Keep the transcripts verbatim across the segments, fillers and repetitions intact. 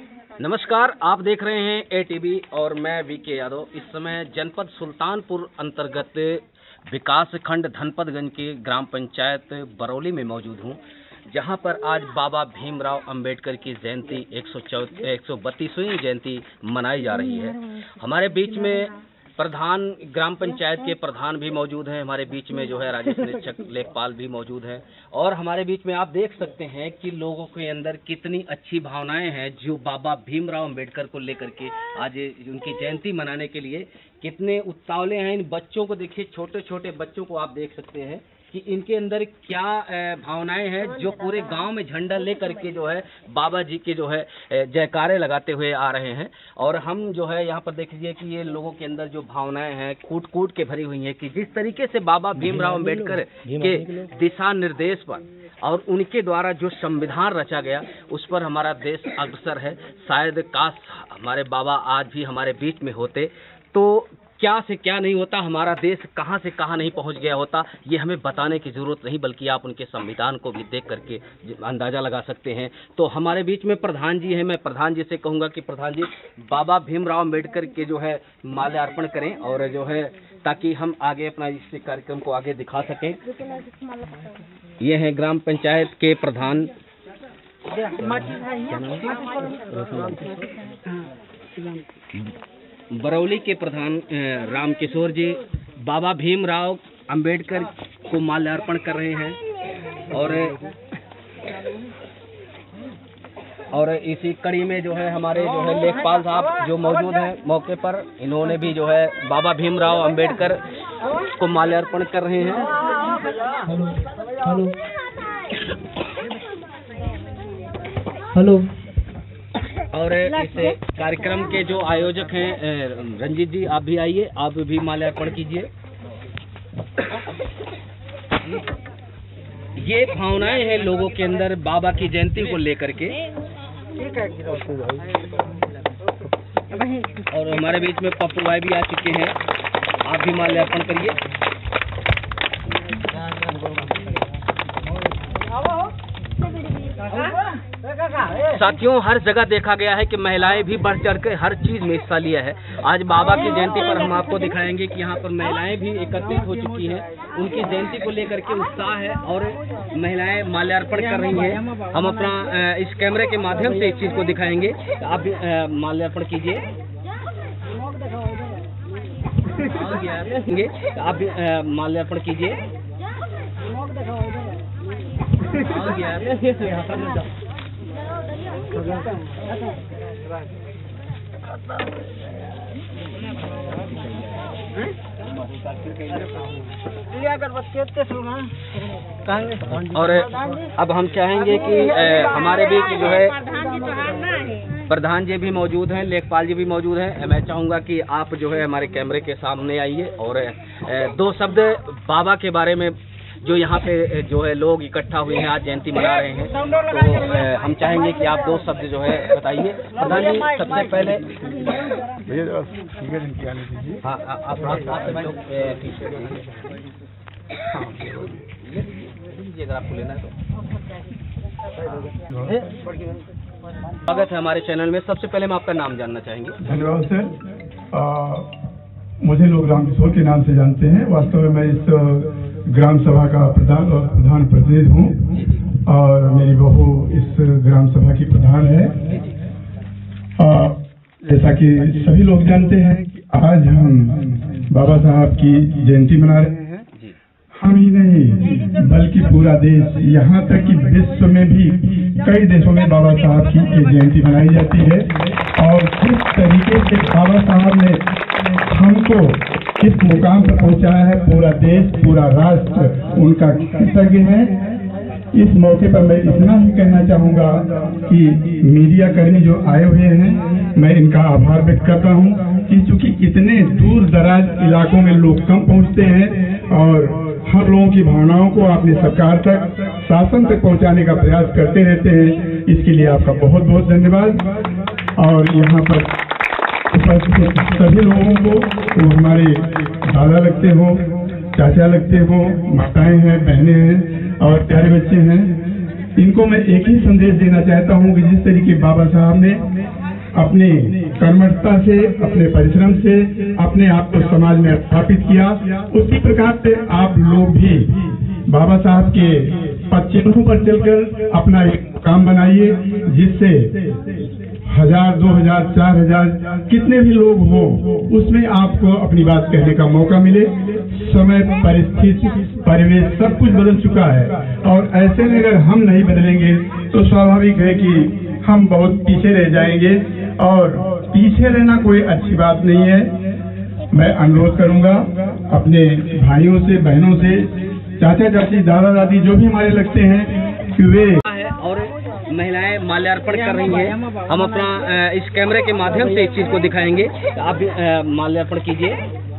नमस्कार, आप देख रहे हैं ए टीवी और मैं वी के यादव। इस समय जनपद सुल्तानपुर अंतर्गत विकास खंड धनपतगंज की ग्राम पंचायत बरौली में मौजूद हूं, जहां पर आज बाबा भीमराव अंबेडकर की जयंती एक सौ बत्तीसवीं जयंती मनाई जा रही है। हमारे बीच में प्रधान ग्राम पंचायत के प्रधान भी मौजूद हैं, हमारे बीच में जो है राजेश निरीक्षक लेखपाल भी मौजूद हैं, और हमारे बीच में आप देख सकते हैं कि लोगों के अंदर कितनी अच्छी भावनाएं हैं जो बाबा भीमराव अंबेडकर को लेकर के आज उनकी जयंती मनाने के लिए कितने उत्तावले हैं। इन बच्चों को देखिए, छोटे छोटे बच्चों को आप देख सकते हैं कि इनके अंदर क्या भावनाएं हैं, जो पूरे गांव में झंडा लेकर के जो है बाबा जी के जो है जयकारे लगाते हुए आ रहे हैं। और हम जो है यहाँ पर देखिए कि ये लोगों के अंदर जो भावनाएं हैं कूट कूट के भरी हुई हैं कि जिस तरीके से बाबा भीमराव अंबेडकर के दिशा निर्देश पर और उनके द्वारा जो संविधान रचा गया उस पर हमारा देश अग्रसर है। शायद काश हमारे बाबा आज भी हमारे बीच में होते तो क्या से क्या नहीं होता, हमारा देश कहां से कहां नहीं पहुंच गया होता, ये हमें बताने की जरूरत नहीं, बल्कि आप उनके संविधान को भी देख करके अंदाजा लगा सकते हैं। तो हमारे बीच में प्रधान जी हैं, मैं प्रधान जी से कहूंगा कि प्रधान जी बाबा भीमराव अंबेडकर के जो है माल्यार्पण करें और जो है ताकि हम आगे अपना इस कार्यक्रम को आगे दिखा सकें। ये है ग्राम पंचायत के प्रधान बरौली के प्रधान रामकिशोर जी बाबा भीमराव अंबेडकर को माल्यार्पण कर रहे हैं। और और इसी कड़ी में जो है हमारे जो है लेखपाल साहब जो मौजूद हैं मौके पर, इन्होंने भी जो है बाबा भीमराव अंबेडकर को माल्यार्पण कर रहे हैं। हेलो हेलो और इस कार्यक्रम के जो आयोजक हैं रंजीत जी, आप भी आइए, आप भी माल्यार्पण कीजिए। ये भावनाएं हैं लोगों के अंदर बाबा की जयंती को लेकर के। और हमारे बीच में पप्पू भाई भी आ चुके हैं, आप भी माल्यार्पण करिए। साथियों, हर जगह देखा गया है कि महिलाएं भी बढ़ चढ़ कर हर चीज में हिस्सा लिया है। आज बाबा की जयंती पर हम आपको दिखाएंगे कि यहाँ पर महिलाएं भी एकत्रित हो चुकी हैं, उनकी जयंती को लेकर के उत्साह है और महिलाएं माल्यार्पण कर रही हैं। हम अपना इस कैमरे के माध्यम से इस चीज को दिखाएंगे। आप भी माल्यार्पण कीजिए, आप भी माल्यार्पण कीजिए। और अब हम चाहेंगे कि हमारे बीच जो है प्रधान जी भी मौजूद हैं, लेखपाल जी भी मौजूद हैं। मैं चाहूंगा कि आप जो है हमारे कैमरे के सामने आइए और दो शब्द बाबा के बारे में, जो यहाँ पे जो है लोग इकट्ठा हुए हैं आज जयंती मना रहे हैं, तो हम चाहेंगे कि आप दो शब्द जो है बताइए। प्रधान जी, सबसे पहले हाँ आप अगर आपको लेना है तो स्वागत है हमारे चैनल में। सबसे पहले हम आपका नाम जानना चाहेंगे। धन्यवाद सर, मुझे लोग रामकिशोर के नाम से जानते हैं। वास्तव में मैं इस ग्राम सभा का प्रधान और प्रधान प्रतिनिधि हूँ और मेरी बहू इस ग्राम सभा की प्रधान है। जैसा कि सभी लोग जानते हैं कि आज हम बाबा साहब की जयंती मना रहे हैं। हम ही नहीं बल्कि पूरा देश, यहाँ तक कि विश्व में भी कई देशों में बाबा साहब की ये जयंती मनाई जाती है। और किस तरीके से बाबा साहब ने हमको किस मुकाम पर पहुंचाया है, पूरा देश पूरा राष्ट्र उनका कृतज्ञ है। इस मौके पर मैं इतना ही कहना चाहूँगा कि मीडिया कर्मी जो आए हुए हैं, मैं इनका आभार व्यक्त करता हूँ कि चूंकि इतने दूर दराज इलाकों में लोग कम पहुँचते हैं और हर लोगों की भावनाओं को अपनी सरकार तक, शासन तक पहुँचाने का प्रयास करते रहते हैं। इसके लिए आपका बहुत बहुत धन्यवाद। और यहाँ पर सभी लोगों को, वो हमारे दादा लगते हो, चाचा लगते हो, माताएं हैं, बहनें हैं और प्यारे बच्चे हैं, इनको मैं एक ही संदेश देना चाहता हूँ कि जिस तरीके बाबा साहब ने अपने कर्मठता से, अपने परिश्रम से अपने आप को समाज में स्थापित किया, उसी प्रकार से आप लोग भी बाबा साहब के पद चिन्हों पर चलकर अपना एक काम बनाइए, जिससे हजार, दो हजार, चार हजार कितने भी लोग हो, उसमें आपको अपनी बात कहने का मौका मिले। समय, परिस्थिति, परिवेश सब कुछ बदल चुका है और ऐसे में अगर हम नहीं बदलेंगे तो स्वाभाविक है कि हम बहुत पीछे रह जाएंगे और पीछे रहना कोई अच्छी बात नहीं है। मैं अनुरोध करूंगा अपने भाइयों से, बहनों से, चाचा चाची, दादा दादी जो भी हमारे लगते हैं कि वे और महिलाएं माल्यार्पण कर रही हैं। हम अपना इस कैमरे के माध्यम से इस चीज को दिखाएंगे। आप भी माल्यार्पण कीजिए।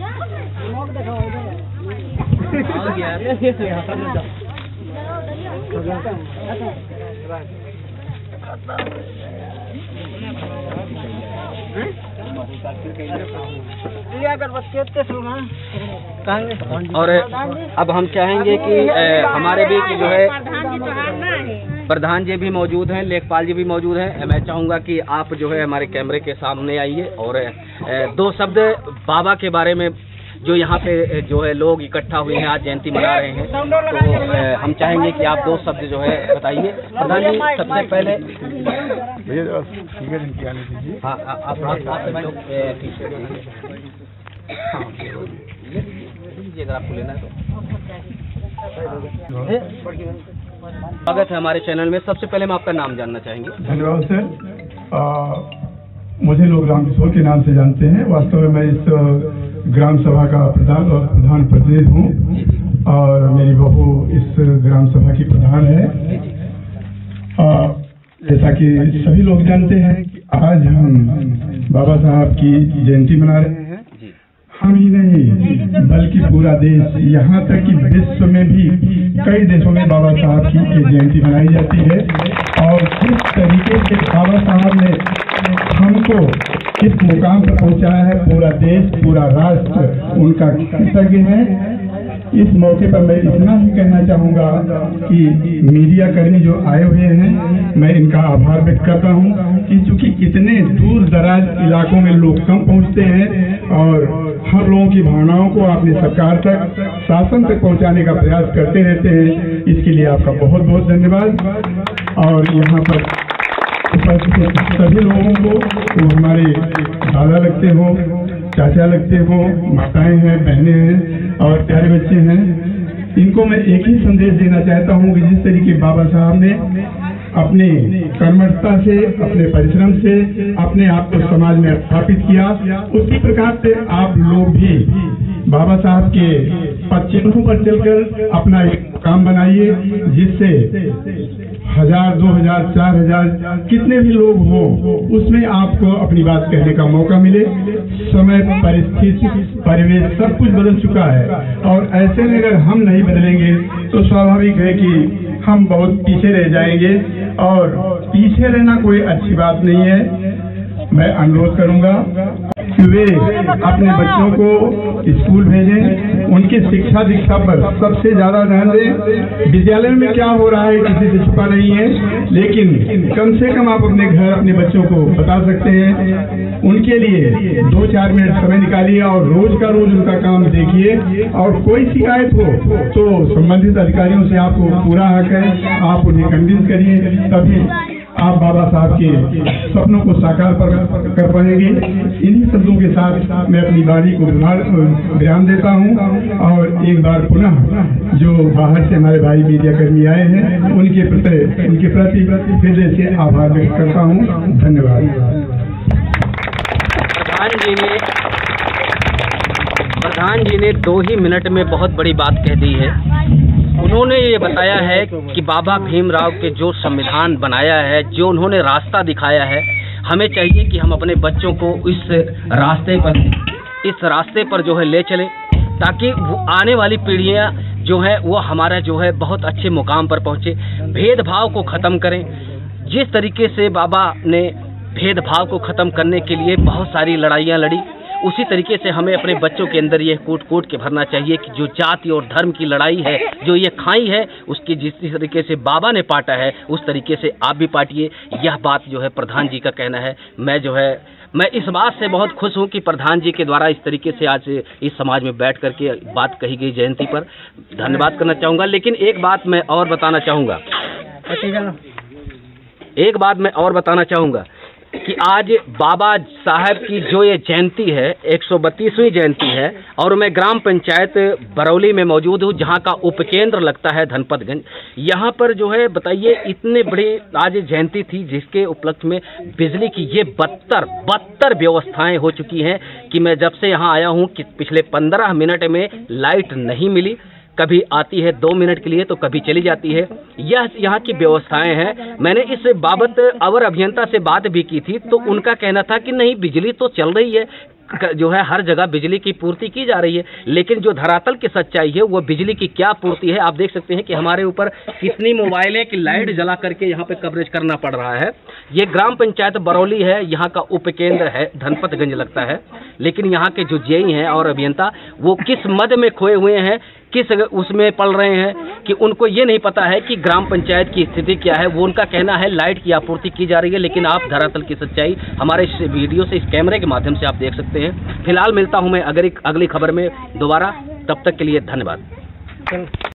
और अब हम चाहेंगे कि हमारे बीच जो है प्रधान जी भी मौजूद हैं, लेखपाल जी भी मौजूद हैं। मैं चाहूँगा कि आप जो है हमारे कैमरे के सामने आइए और दो शब्द बाबा के बारे में, जो यहाँ पे जो है लोग इकट्ठा हुए हैं, आज जयंती मना रहे हैं, तो हम चाहेंगे कि आप दो शब्द जो है बताइए। प्रधान जी, सबसे पहले हाँ आप अगर आपको लेना है तो स्वागत है हमारे चैनल में। सबसे पहले हम आपका नाम जानना चाहेंगे। धन्यवाद सर। मुझे लोग राम किशोर के नाम से जानते हैं। वास्तव में मैं इस ग्राम सभा का प्रधान और प्रधान प्रतिनिधि हूँ और मेरी बहू इस ग्राम सभा की प्रधान है। जैसा कि सभी लोग जानते हैं कि आज हम बाबा साहब की जयंती मना रहे हैं। हम ही नहीं बल्कि पूरा देश, यहाँ तक कि विश्व में भी कई देशों में बाबा साहब की ये जयंती मनाई जाती है। और किस तरीके से बाबा साहब ने हमको इस मुकाम पर पहुंचाया है, पूरा देश, पूरा राष्ट्र उनका कृतज्ञ है। इस मौके पर मैं इतना ही कहना चाहूँगा कि मीडिया कर्मी जो आए हुए हैं, मैं इनका आभार व्यक्त करता हूँ कि चूंकि इतने दूर दराज इलाकों में लोग कम पहुँचते हैं और हर लोगों की भावनाओं को अपनी सरकार तक, शासन तक पहुँचाने का प्रयास करते रहते हैं, इसके लिए आपका बहुत बहुत धन्यवाद। और यहाँ पर सभी लोगों को, वो हमारे दादा लगते हो, चाचा लगते हो, माताएं हैं, बहनें हैं और प्यारे बच्चे हैं, इनको मैं एक ही संदेश देना चाहता हूँ कि जिस तरीके बाबा साहब ने अपने कर्मठता से, अपने परिश्रम से अपने आप को समाज में स्थापित किया, उसी प्रकार से आप लोग भी बाबा साहब के पद चिन्हों पर चलकर अपना एक काम बनाइए, जिससे हजार, दो हजार, चार हजार कितने भी लोग हो, उसमें आपको अपनी बात कहने का मौका मिले। समय, परिस्थिति, परिवेश सब कुछ बदल चुका है और ऐसे में अगर हम नहीं बदलेंगे तो स्वाभाविक है कि हम बहुत पीछे रह जाएंगे और पीछे रहना कोई अच्छी बात नहीं है। मैं अनुरोध करूंगा कि वे अपने बच्चों को स्कूल भेजें, उनकी शिक्षा दीक्षा पर सबसे ज्यादा ध्यान दें। विद्यालय में क्या हो रहा है किसी से छुपा नहीं है, लेकिन कम से कम आप अपने घर अपने बच्चों को बता सकते हैं। उनके लिए दो चार मिनट समय निकालिए और रोज का रोज उनका काम देखिए और कोई शिकायत हो तो संबंधित अधिकारियों से आपको पूरा हक है, आप उन्हें कन्विंस करिए, तभी आप बाबा साहब के सपनों को साकार कर पाएंगे। इन्हीं शब्दों के साथ मैं अपनी वाणी को विराम देता हूं और एक बार पुनः जो बाहर से हमारे भाई मीडिया कर्मी आए हैं उनके प्रति उनके प्रति हृदय से आभार व्यक्त करता हूं। धन्यवाद। प्रधान जी ने प्रधान जी ने दो ही मिनट में बहुत बड़ी बात कह दी है। उन्होंने ये बताया है कि बाबा भीमराव के जो संविधान बनाया है, जो उन्होंने रास्ता दिखाया है, हमें चाहिए कि हम अपने बच्चों को इस रास्ते पर इस रास्ते पर जो है ले चलें, ताकि वो आने वाली पीढ़ियां जो है वो हमारा जो है बहुत अच्छे मुकाम पर पहुंचे। भेदभाव को ख़त्म करें। जिस तरीके से बाबा ने भेदभाव को ख़त्म करने के लिए बहुत सारी लड़ाइयाँ लड़ी, उसी तरीके से हमें अपने बच्चों के अंदर ये कोट कोट के भरना चाहिए कि जो जाति और धर्म की लड़ाई है, जो ये खाई है, उसकी जिस तरीके से बाबा ने पाटा है उस तरीके से आप भी पाटिए। यह बात जो है प्रधान जी का कहना है। मैं जो है मैं इस बात से बहुत खुश हूं कि प्रधान जी के द्वारा इस तरीके से आज इस समाज में बैठ करके बात कही गई जयंती पर, धन्यवाद करना चाहूँगा। लेकिन एक बात मैं और बताना चाहूँगा एक बात मैं और बताना चाहूँगा कि आज बाबा साहब की जो ये जयंती है एक सौ बत्तीसवीं जयंती है और मैं ग्राम पंचायत बरौली में मौजूद हूँ जहाँ का उपकेंद्र लगता है धनपतगंज। यहाँ पर जो है बताइए इतने बड़ी आज जयंती थी जिसके उपलक्ष्य में बिजली की ये बदतर बदतर व्यवस्थाएं हो चुकी हैं कि मैं जब से यहाँ आया हूँ कि पिछले पंद्रह मिनट में लाइट नहीं मिली, कभी आती है दो मिनट के लिए तो कभी चली जाती है। यह यहाँ की व्यवस्थाएं हैं। मैंने इस बाबत अवर अभियंता से बात भी की थी तो उनका कहना था कि नहीं बिजली तो चल रही है, जो है हर जगह बिजली की पूर्ति की जा रही है, लेकिन जो धरातल की सच्चाई है वो बिजली की क्या पूर्ति है। आप देख सकते हैं कि हमारे ऊपर कितनी मोबाइलें की लाइट जला करके यहाँ पे कवरेज करना पड़ रहा है। ये ग्राम पंचायत बरौली है, यहाँ का उपकेंद्र है धनपतगंज लगता है, लेकिन यहाँ के जो जेई हैं और अभियंता वो किस मद में खोए हुए हैं, किस उसमें पल रहे हैं कि उनको ये नहीं पता है कि ग्राम पंचायत की स्थिति क्या है। वो उनका कहना है लाइट की आपूर्ति की जा रही है, लेकिन आप धरातल की सच्चाई हमारे इस वीडियो से, इस कैमरे के माध्यम से आप देख सकते हैं। फिलहाल मिलता हूं मैं अगर एक अगली खबर में दोबारा, तब तक के लिए धन्यवाद।